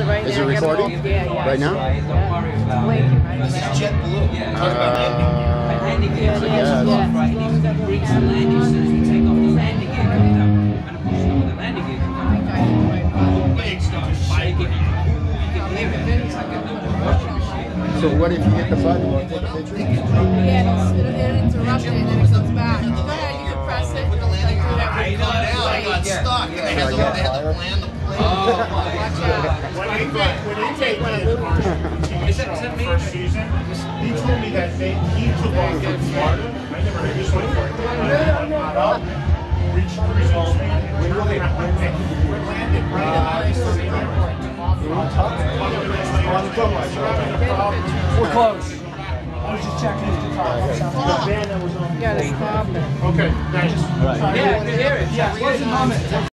right Is now. it recording? Yeah, yeah. Right now? Yeah. Blinking, right? This is JetBlue. Yeah, yeah. as long as that will Reach the landing, as soon as we take off the landing gear comes down. And of course, some of the landing gear comes down. Big stuff, shaking. You can hear it. It's like a little washing machine. So what if you hit the button? You take a picture? Yeah, it'll interrupt it and then it comes back. Go ahead, you can press it. With the landing gear, I got stuck. And they had to land the plane. Oh my God. When he made the first season, he told me that he took off from Florida. I never heard this one before. Reached cruising speed and turned around. We landed right at the airport. We're close. I was just checking his guitar. You gotta stop it. Okay, thanks. Yeah, I can hear it. Yeah, it wasn't humming.